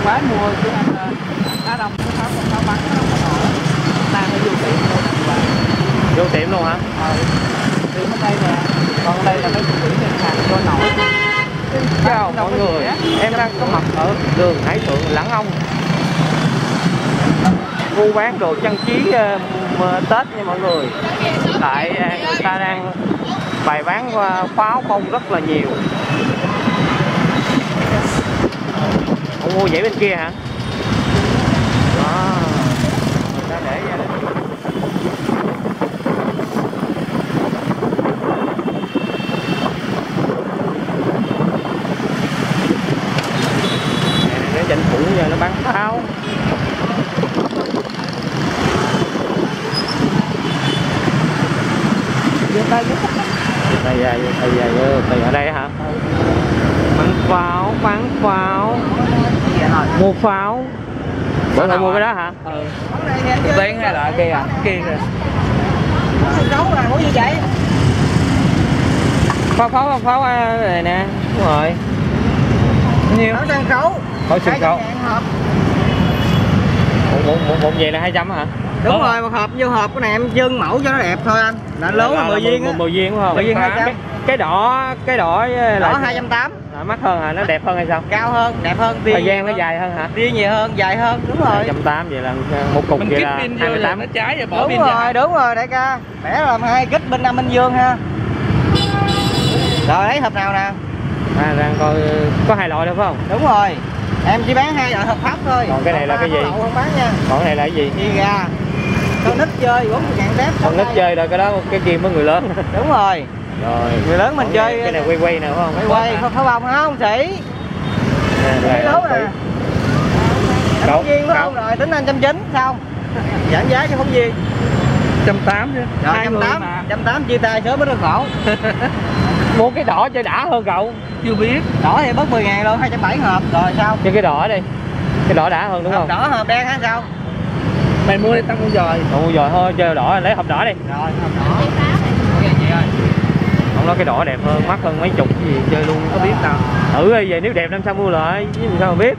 gái mua chứ anh cá đông cái pháo con pháo bắn nó không có nổi, đang phải vô tiệm luôn anh. Vô tiệm luôn hả? Tiệm ở đây nè, còn đây là mấy quỷ ngân hàng cho nổi. Chào mọi người, em đang có mặt ở đường Hải Thượng Lãng Ông, khu bán đồ trang trí Tết nha mọi người. Tại người ta đang bày bán pháo bông rất là nhiều. Ông mua vậy bên kia hả? Người ta để ra đây. Để tranh thủ giờ nó bán pháo. Đây ở đây hả? Bán pháo. Mua pháo. Bữa nay mua cái đó hả? Tiếng hay là kia à? Kia kìa. Sân khấu là có gì vậy? Pháo này nè. Đúng rồi. Nhiêu? Pháo sân khấu. Pháo sân khấu. Một về là 200 hả? Đúng rồi, một hộp vô hộp cái này em trưng mẫu cho nó đẹp thôi anh. Là lớn là 10 viên á. 10 viên đúng không? 10 viên 200. Cái đỏ là 280. Mắc hơn hả? Nó đẹp hơn hay sao? Cao hơn, đẹp hơn. Thời gian nó dài hơn hả? Tia nhiều hơn, dài hơn, đúng rồi. 280 vậy là một cục vậy là 28. Nó trái rồi bỏ pin ra. Đúng rồi đại ca. Bẻ làm 2 kích bên Nam Minh Dương ha. Rồi lấy hộp nào nè? Đang coi có 2 loại đâu phải không? Đúng rồi. Em chỉ bán 2 loại hộp pháp thôi. Còn cái này là cái gì? Không bán nha. Còn cái này là cái gì? Đi gà. Con nít chơi 40.000 tép. Con nít chơi rồi, cái đó cái kia mới người lớn. Đúng rồi. Rồi. Người lớn mình chơi cái này quay nè phải không? Quay pháo bông không sĩ. Cái lố nè. Phóng viên phải không? Rồi tính anh 190 xong. Giảm giá cho phóng viên. 180 chứ. Rồi 180 chia tay sớm mới được khổ. Mua cái đỏ chơi đã hơn cậu. Chưa biết. Đỏ thì bớt 10.000 luôn, 270 hộp rồi sao? Chơi cái đỏ đi. Cái đỏ đã hơn đúng không? Đỏ hộp đen hay sao? Mày mua đi tao mua giời. Mua giời thôi, chơi đỏ lấy hộp đỏ đi. Rồi hộp đỏ. Ok chị ơi. Không nói cái đỏ đẹp hơn, mắc hơn mấy chục cái gì chơi luôn có biết đâu. Thử đi về nếu đẹp năm sau mua lại chứ sao mà biết.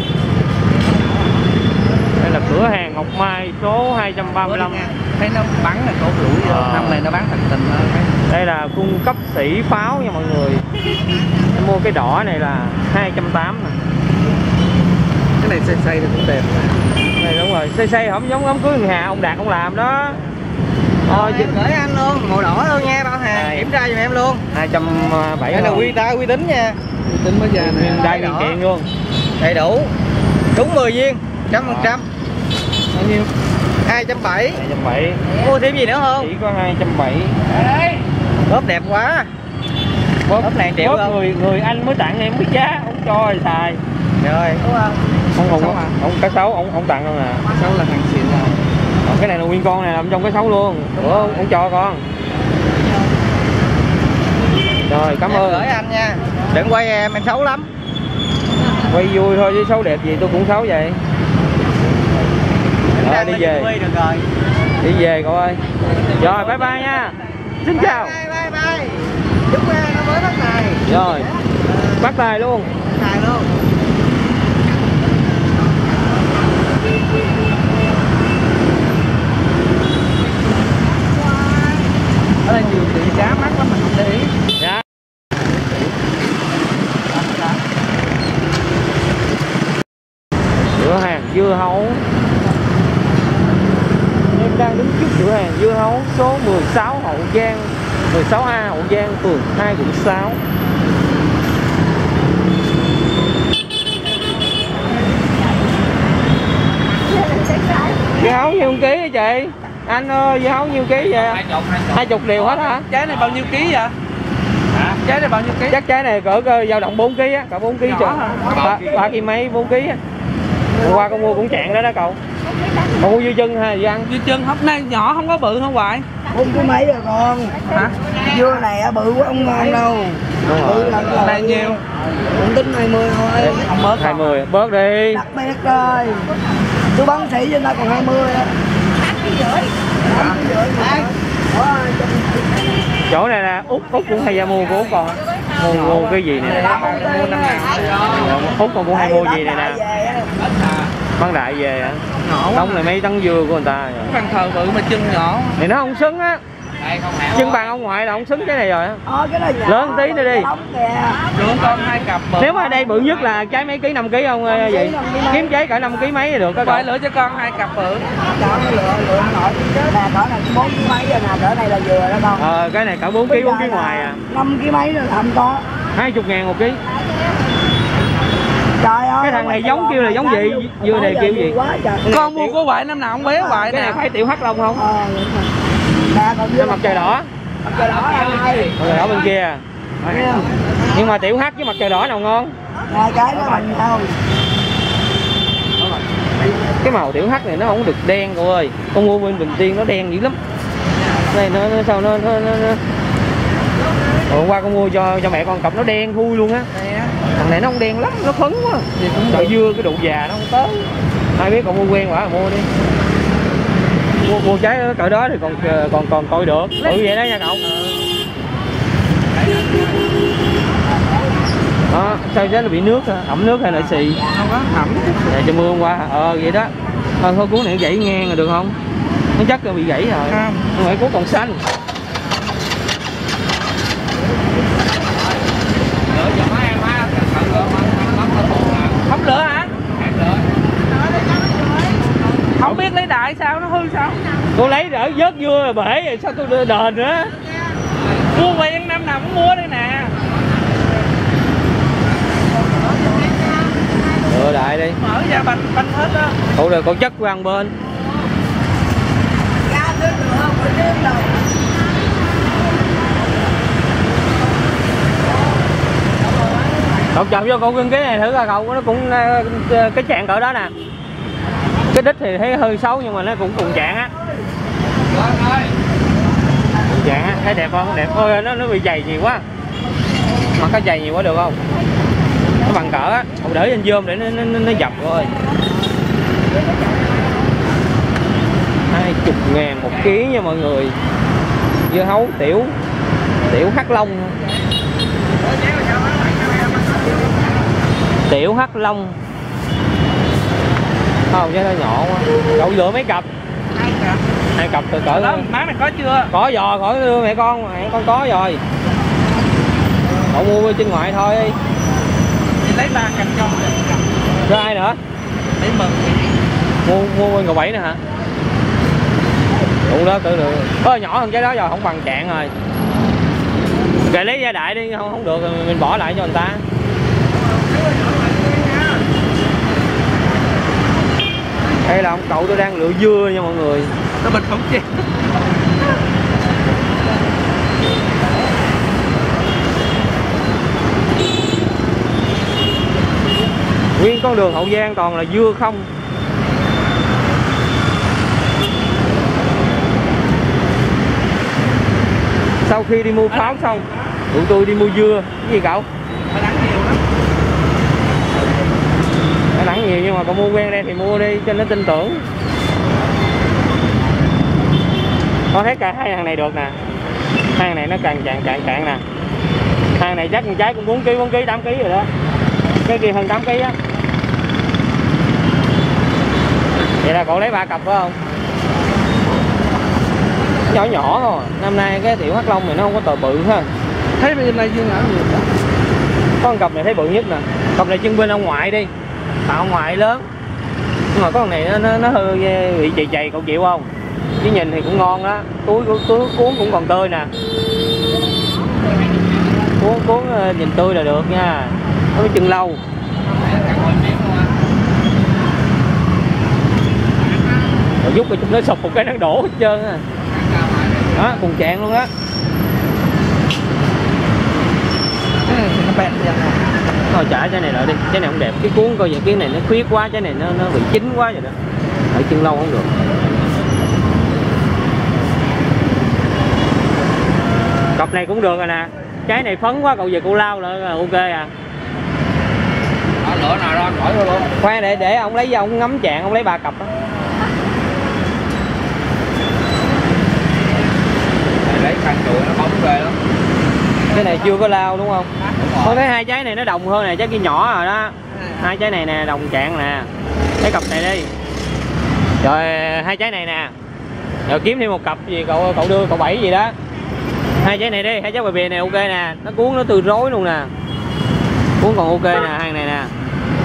Đây là cửa hàng Ngọc Mai số 235. Thấy nó bắn là cổ rủi năm này nó bán thành tình hơn. Đây là cung cấp sỉ pháo nha mọi người. Em mua cái đỏ này là 280 nè. Cái này xây thì cũng đẹp. Này đúng rồi, xây không giống đám cưới Hà ông Đạt ông làm đó. Thôi em gửi anh luôn, màu đỏ luôn nha bao hàng, kiểm tra giùm em luôn. 270. Đây là uy tín nha. Uy tín mới ra này. Đai nguyên kiện luôn. Đầy đủ. Đúng 10 viên, 100%. Bao nhiêu? 270. 270. Mua thêm gì nữa không? Chỉ có 270. Bóp đẹp quá. Bóp này triệu không? Người anh mới tặng em biết giá, ông cho rồi xài. Rồi, đúng không? Ông cá sấu ông tặng không à? Cá sấu là hàng xịn rồi. Còn cái này là nguyên con này nằm trong cái sấu luôn. Ủa, ông cho con. Rồi, cảm ơn. Gửi anh nha. Đừng quay em xấu lắm. Quay vui thôi chứ xấu đẹp gì tôi cũng xấu vậy. Rồi đi về. Được rồi. Đi về cậu ơi. Rồi bye bye nha. Xin chào. Bye. Chúc nó mới bắt tài. Rồi. Bắt tài luôn. Tài luôn. Ở đây nhiều tiệm cá mắc lắm mình không để ý. Dạ. Cửa hàng dưa hấu. Em đang đứng trước cửa hàng dưa hấu số 16 Hậu Giang, 16A Hậu Giang, phường 2, quận 6. Dưa hấu nhiêu ký vậy chị? Anh ơi, dưa hấu nhiêu ký vậy? 20 đều hết hả? Trái này bao nhiêu ký vậy? Hả? Trái này bao nhiêu ký? Chắc trái này cỡ dao động 4 kg á, cỡ 4 kg chừng. 3 kg mấy 4 kg á. Hôm qua con mua cũng chạng đó đó cậu. Con mua dưa chân hay gì ăn? Dưa chân hôm nay nhỏ không có bự không hoài. Không có mấy rồi con. Hả? Dưa này bự quá không ngon đâu. Bự lần này nhiều. Cũng tính 20 thôi. Không bớt 20, bớt đi. Đặc biệt rồi. Tôi bán sĩ cho ta còn 20 á. Chỗ này là Út cũng hay ra mua của Út còn. Mua cái gì nè? Mua 5.000. Phúc con cũng hay mua gì này nè. Bán đại về hả? Đông này mấy tấn dưa của người ta. Bàn thờ bự mà chân nhỏ. Thì nó không xứng á. Chân bàn ông ngoại là không xứng cái này rồi á. Lớn tí nữa đi. Lượng con 2 cặp bự. Nếu mà đây bự nhất là trái mấy ký 5 ký không vậy? Kiếm trái cỡ 5 ký mấy thì được. Phải lựa cho con 2 cặp bự. Lựa nội chứ nè, cỡ này 4 kg mấy rồi nè, cỡ này là vừa đó con. Cái này cỡ 4 kg ngoài à. 5 kg mấy rồi làm có. 20.000 một ký. Trời ơi. Cái thằng này giống kêu là giống gì? Dưa này kêu gì? Con mua của hoài năm nào không bé hoài nè. Cái này phải tiểu hắc long không? Nè còn dưa Mặt trời đỏ. mặt trời đỏ là ai? Mặt trời đỏ bên kia. Nhưng mà tiểu hắc với mặt trời đỏ nào ngon? Nè cái đó bằng nhau. Cái màu tiểu hắc này nó không được đen cô ơi. Con mua bên Bình Tiên nó đen dữ lắm. Đây nó sao nó hôm qua con mua cho mẹ con cặp nó đen thui luôn á. Thằng này nó không đen lắm, nó phấn quá. Trời dưa cái độ già nó không tới. Ai biết còn mua quen quả là mua đi. Mua trái cỡ đó thì còn coi được. Vậy đó nha cậu. Đó, sao trái nó bị nước hả? Ẩm nước hay là xì? Không có ẩm. Dạ cho mưa hôm qua. Vậy đó. Thôi cuốn này gãy ngang rồi được không? Nó chắc là bị gãy rồi. Không phải cuốn còn xanh. Không lửa hả? Không biết lấy đại sao nó hư sao? Tôi lấy đỡ vớt dưa rồi bể rồi sao tôi đền nữa? Mua về năm nào cũng mua đây nè. Đại đi. Mở ra banh hết á. Cậu rồi cậu chất của ăn bên. Cậu chọc vô cậu cưng cái này thử coi cậu, nó cũng cái trạng cỡ đó nè. Cái đít thì thấy hơi xấu nhưng mà nó cũng cùng trạng á. Cùng trạng á, thấy đẹp không? Đẹp. Ôi nó bị dày nhiều quá. Mà có dày nhiều quá được không? Nó bằng cỡ á, cậu để trên dơm để nó dập rồi. 20.000 một ký nha mọi người. Dưa hấu tiểu hắc long. Tiểu hắc long. Không chứ nó nhỏ quá. Cậu lựa mấy cặp? 2 cặp từ cỡ đó. Má mày có chưa? Có rồi, khỏi đưa mẹ con có rồi. Cậu mua trên ngoại thôi đi. Thì lấy 3 cặp cho. Cho ai nữa? Để mừng. Mua bên Cầu Bảy nữa hả? Đủ đó tự được. Nhỏ hơn cái đó rồi, không bằng trạng rồi. Kệ lấy gia đại đi, không được mình bỏ lại cho người ta. Đây là ông cậu tôi đang lựa dưa nha mọi người. Nó bịch không chê. Nguyên con đường Hậu Giang toàn là dưa không. Sau khi đi mua pháo xong, tụi tôi đi mua dưa. Cái gì cậu? Nó đắng nhiều lắm. Nó đắng nhiều nhưng mà cậu mua quen đây thì mua đi cho nó tin tưởng. Có thấy cả 2 hàng này được nè. 2 hàng này nó càng cạn nè. Hàng này chắc một trái cũng 4 kg, 8 kg rồi đó. Cái kia hơn 8 kg á. Vậy là cậu lấy 3 cặp phải không? Nhỏ nhỏ thôi. Năm nay cái tiểu hắc long này nó không có tờ bự ha. Thấy bên này dưa nhỏ nhiều. Có con cặp này thấy bự nhất nè. Cặp này chân bên ông ngoại đi. Ông ngoại lớn. Nhưng mà có con này nó hơi bị chày cậu chịu không? Chứ nhìn thì cũng ngon đó. Túi cuốn cũng còn tươi nè. Cuốn nhìn tươi là được nha. Nó mới chừng lâu. Rồi giúp cho chúng nó sụp một cái nó đổ hết trơn á. Đó, cùng trạng luôn á. Nó bẹn vậy nè. Thôi trả trái này lại đi, trái này không đẹp. Cái cuốn coi vậy, cái này nó khuyết quá, trái này nó bị chín quá vậy đó. Đợi chân lâu không được. Cặp này cũng được rồi nè. Trái này phấn quá, cậu về cậu lau là ok à. Đó, lửa nào ra khỏi luôn. Khoan để ông lấy ra ông ngắm trạng, ông lấy 3 cặp á. Lấy khăn chuỗi nó bóng ghê lắm. Cái này chưa có lao đúng không? Con thấy hai trái này nó đồng hơn này, trái kia nhỏ rồi đó. Hai trái này nè, đồng trạng nè. Cái cặp này đi. Rồi hai trái này nè. Rồi kiếm thêm một cặp gì cậu đưa cậu Bảy gì đó. Hai trái này đi, hai trái bề bề này ok nè, nó cuốn nó từ rối luôn nè. Cuốn còn ok nè, hai này nè.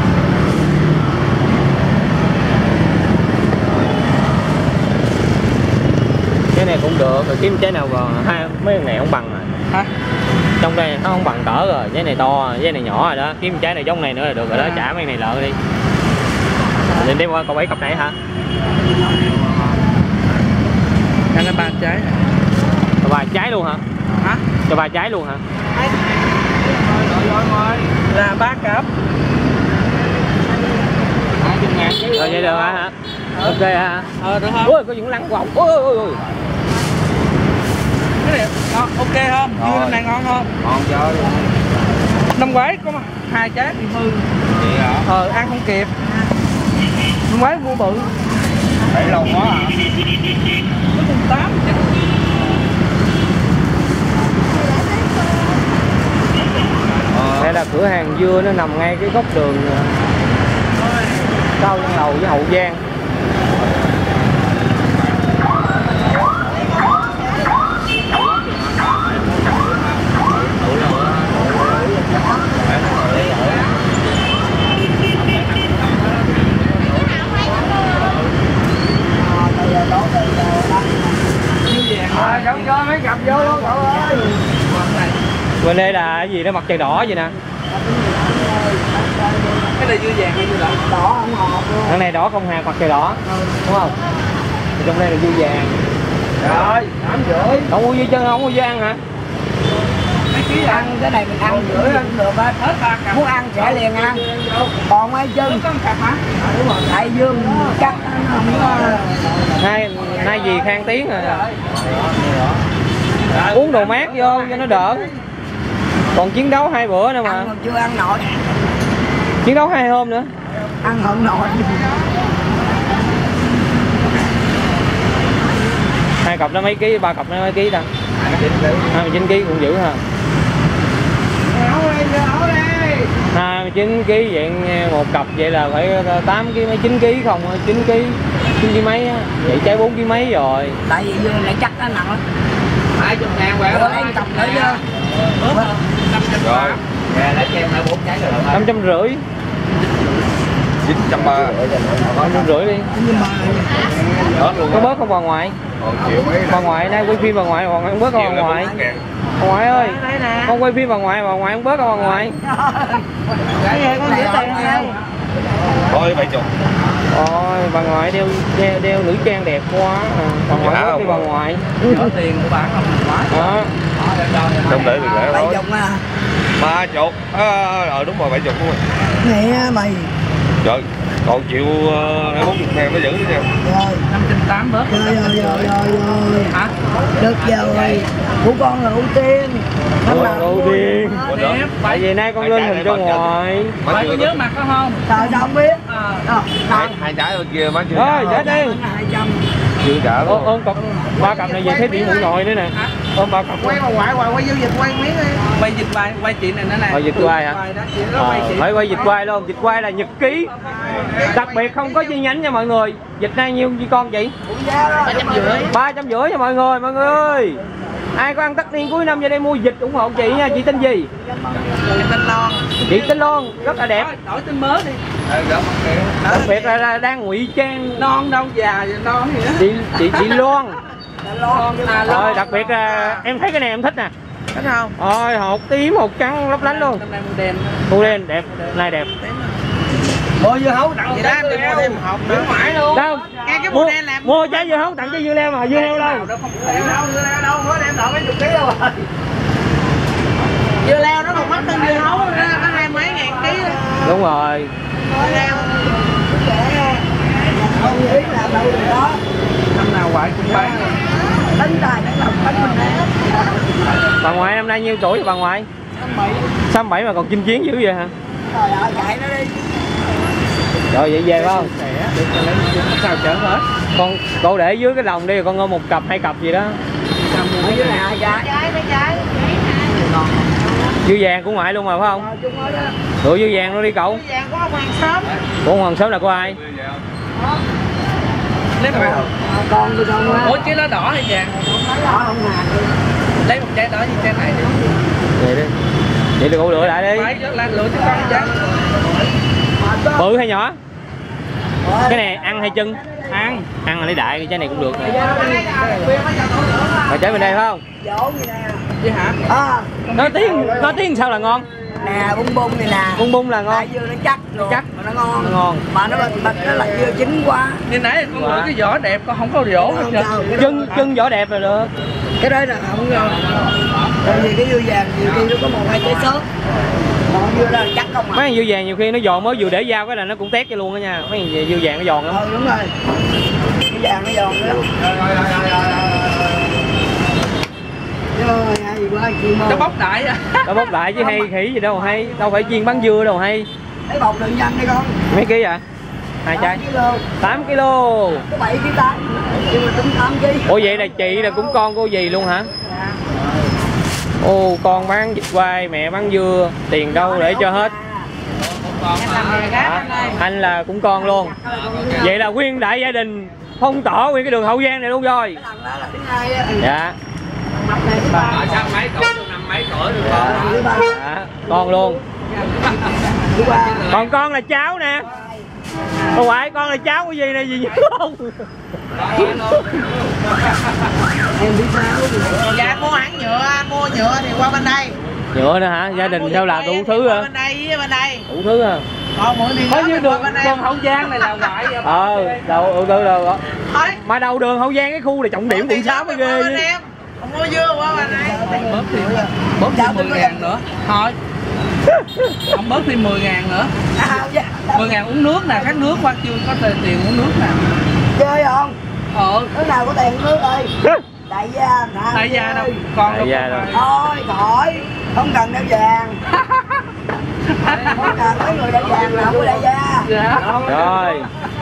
Cái này cũng được, rồi kiếm trái nào còn hai mấy cái này không bằng rồi. Hả? Trong đây nó không bằng cỡ rồi, trái này to, trái này nhỏ rồi đó, kiếm trái này giống này nữa là được rồi đó, trả mấy này lợ đi. Định đem qua cậu Bảy cặp này hả? Anh là 3 trái. Cho 3 trái luôn hả? Hả? Cho 3 trái luôn hả? Là 3 cặp. 20.000 chứ. Rồi vậy được hả? Ok hả? Được không? Ôi, có những lăng quọng. Ôi. Cái này ngon, ok không? Dưa năm nay ngon không? Ngon chơi. Năm ngoái có 2 trái bị hư. Vậy hả? Ăn không kịp. Năm ngoái mua bự. Để lâu quá hả? Nó cùng 8 chắc. Đây là cửa hàng dưa, nó nằm ngay cái góc đường Cao Văn Lầu với Hậu Giang. Không cho mấy cặp vô luôn cậu ơi. Bên đây là cái gì đó, mặt trời đỏ vậy nè. Cái này dưa vàng hay dưa đỏ? Đỏ không hột luôn. Cái này đỏ không hạt, mặt trời đỏ. Đúng không? Thì trong đây là dưa vàng. Rồi, 8,5. Không mua dưa chân, không mua dưa ăn hả? Ăn cái này mình ăn rưỡi ăn được hết. Hết 3 cặp. Muốn ăn sẽ liền ăn. Còn mấy chân. Có 1 cặp hả? Đúng rồi. Đại dương chắc nó không có. Nay gì khang tiếng rồi. Uống đồ mát vô cho nó đỡ. Còn chiến đấu 2 bữa nữa mà. Ăn chưa ăn nổi. Chiến đấu 2 hôm nữa. Ăn không nổi. 2 cặp nó mấy ký, 3 cặp nó mấy ký ta? 29 ký cũng dữ hả? 29 ký vậy một cặp vậy là phải 8 ký mấy 9 ký không, 9 ký 9 ký mấy á. Vậy trái 4 ký mấy rồi. Tại vì dưa này chắc nó nặng lắm. 20.000 quẹo. Lấy cặp nữa chứ. Rồi. Nè lấy cho em lại 4 trái rồi. 550. 930. 550 đi. Có bớt không bà ngoại? Bà ngoại đây quay phim bà ngoại không bớt không bà ngoại? Bà ngoại ơi, con quay phim bà ngoại không bớt không bà ngoại? Cái gì con giữ tiền đây. Thôi 70. Ôi bà ngoại đeo nữ trang đẹp quá. Bà ngoại bớt đi bà ngoại. Có tiền của bạn không quá. Đó. Không để được lẽ thôi. 70 à. 30. Đúng rồi 70 đúng rồi. Nè mày. Trời, còn chịu 40.000 nó giữ nữa nha. Rồi. 580 bớt. Rồi. Hả? Được rồi. Của con là ưu tiên. Ưu tiên. Đẹp. Tại vì nay con lên hình cho ngoại. Bạn có nhớ mặt có không? Trời sao không biết. Hai trái bên kia má chưa. Rồi, trả đi. 200. Chưa trả luôn. Ôm cặp 3 cặp này về thấy biển mũi nội nữa nè. Ôm 3 cặp. Quay bà ngoại quay giao dịch quay miếng đi. Quay dịch quay chị này nữa nè. Quay dịch quay hả? Phải quay dịch quay luôn, dịch quay là nhật ký. Đặc biệt không có chi nhánh nha mọi người. Dịch nay nhiêu với con chị? 350. 350 nha mọi người ơi. Ai có ăn tất niên cuối năm về đây mua dịch ủng hộ chị nha. Chị tên gì? Tên Lon. Chị tên Lon, rất là đẹp. Đổi tên mới đi. Đặc biệt là đang ngụy trang. Non đâu già vậy non gì đó. Chị Loan. Lon. Rồi đặc biệt là em thấy cái này em thích nè. Thích không? Rồi hột tím, hột trắng lấp lánh luôn. Hôm nay mua đen. Mua đen đẹp, này đẹp. Mua dưa hấu tặng Vậy đó em đi mua thêm hộp nữa ngoại luôn. Đâu? Nghe cái mua đen làm. Mua trái dưa hấu tặng trái dưa leo mà dưa leo đâu? Đâu không Dưa leo đâu mới đem đợi mấy chục ký đâu rồi. dưa leo nó còn mắc hơn dưa hấu nữa, có 20 mấy ngàn ký. Đúng rồi. Dưa leo. Không nghĩ là đâu được đó. Năm nào ngoại cũng bán. Tính tài đánh lòng bánh mình nè. Bà ngoại năm nay nhiêu tuổi bà ngoại? 67 mà còn chinh chiến dữ vậy hả? Trời ơi chạy nó đi. Rồi vậy về phải không? Sao chở hết. Con cậu để dưới cái lồng đi, con ôm 1 cặp 2 cặp gì đó. Ở dưới này 2 trái. Trái. Dưa vàng của ngoại luôn mà phải không? Tụi dưa vàng luôn đi cậu. Dưa vàng có ông hàng xóm. Của ông hàng xóm là của ai? Lấy một Còn thì còn ủa chứ nó đỏ hay vàng? đỏ không hạt. Lấy một trái đỏ như trái này đi. Vậy đi. Vậy thì cậu lựa lại đi. Phải là lựa cho con trái. Bự hay nhỏ? Cái này ăn hay chân? Ăn là lấy đại, cái trái này cũng được nè. Mà trái bên đây phải không? Dỗ gì nè. Chứ hả? Nói tiếng sao là ngon? Nè bung bung này nè. Bung bung là ngon. Tại dưa nó chắc rồi. Chắc mà nó ngon. Nó ngon. Mà nó là dưa chín quá. Như nãy con lựa cái vỏ đẹp, con không có vỏ hết trơn. Chân vỏ đẹp là được. Cái đấy là không ngon. Tại vì cái dưa vàng nhiều khi nó có một hai trái sớt. Còn dưa đó là chắc không à. Mấy dưa vàng nhiều khi nó giòn mới vừa để dao cái là nó cũng tét cho luôn đó nha. Mấy dưa vàng nó giòn lắm. Đúng rồi. Cái vàng nó giòn lắm. Rồi hay quá chim ơi. Nó bóc đại à. Nó bóc đại chứ hay khỉ gì đâu hay. Đâu phải chiên bán dưa đâu hay. Lấy bột đựng nhanh đi con. Mấy ký vậy? 2 trái. 8 kg. Có 7 kg tay. Nhưng mà tính 8 kg. Ủa vậy là chị là cũng con cô dì luôn hả? Ồ, con bán vịt quay, mẹ bán dưa, tiền đâu để cho hết. Anh là cũng con luôn. Vậy là nguyên đại gia đình phong tỏa nguyên cái đường Hậu Giang này luôn rồi. Dạ. Sao mấy tuổi được 5 mấy tuổi được con? Dạ, con luôn. Còn con là cháu nè. Không phải, con là cháu của gì nè, gì nhớ không? Dạ mua hãng nhựa, mua nhựa thì qua bên đây. Nhựa nữa hả? Gia đình theo làm đủ thứ hả? Bên đây với bên đây. Đủ thứ hả? Còn mỗi đi Có như đường Hậu Giang này là ngoại vậy. Đâu. Thôi. Mà đầu đường Hậu Giang cái khu này trọng điểm quận 6 mới ghê chứ. Không mua dưa qua bên đây. Bớt thêm 10.000 nữa. Thôi. Không bớt thêm 10.000 nữa. 10.000 uống nước nè, khát nước qua chưa có tiền uống nước nè. Chơi không? Đứa nào có tiền nước ơi. Đại gia. Đại gia đâu, con Đại gia đâu. Thôi khỏi, không cần đeo vàng. Không cần mấy người đeo vàng là không có đại gia. Dạ. Rồi.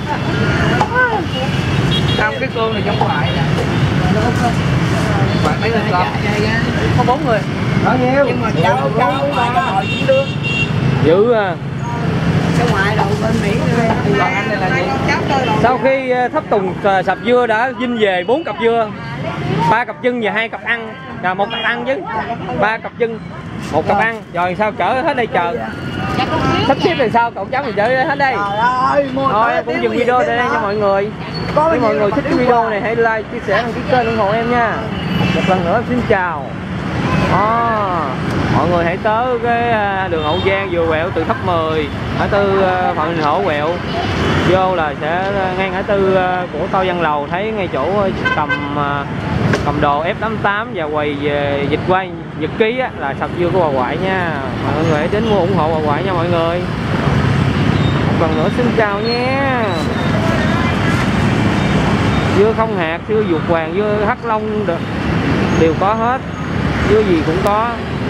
Không, cái cô này trong ngoại nè. Bạn mấy người con? Có 4 người. Bao nhiêu? Nhưng mà cháu ngoại cái hồi cũng được. Dữ à. Cháu ngoại đầu bên Mỹ rồi. Còn anh này là gì? Sau khi thắp tùng sạp dưa đã vinh về 4 cặp dưa, 3 cặp chân và 2 cặp ăn, và 1 cặp ăn chứ, 3 cặp chân, 1 cặp ăn, rồi sao chở hết đây chờ. Sắp xếp thì sao cậu cháu mình chở hết đây. Thôi em cũng dừng video đây nha mọi người. Nếu mọi người thích cái video này hãy like, chia sẻ, đăng ký kênh ủng hộ em nha. Một lần nữa xin chào. Mọi người hãy tới cái đường Hậu Giang vừa quẹo từ Tháp 10 ngã tư Phạm Đình Hổ quẹo vô là sẽ ngay ngã tư của Tô Văn Lầu, thấy ngay chỗ cầm đồ F88 và quầy dịch quay nhật ký á, là sạp dưa của bà ngoại nha. Mọi người hãy đến mua ủng hộ bà ngoại nha mọi người. Một lần nữa xin chào nha. Dưa không hạt, dưa ruột vàng, dưa hắc long đều có hết, dưa gì cũng có.